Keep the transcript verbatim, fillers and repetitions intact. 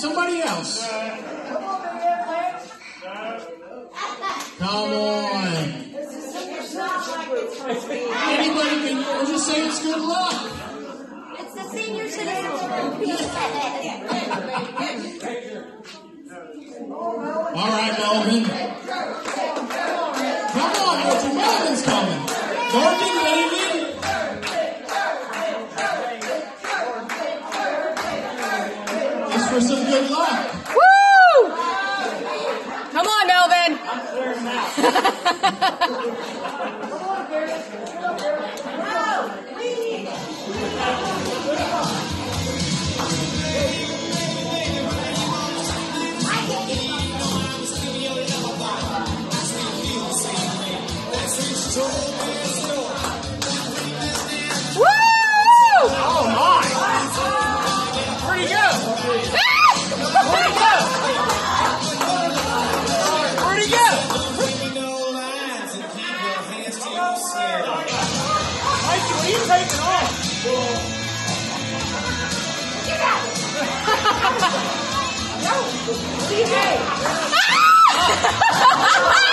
Somebody else. Come on. Anybody can we'll just say it's good luck. It's the senior citizen. All right, Melvin. Come on, Mister Melvin's coming. Morgan, baby. Just for some good luck. Woo! Come on, Melvin. Oh my! Pretty good. Pretty good. Pretty good. Mikey, what are you taking off? No, D J.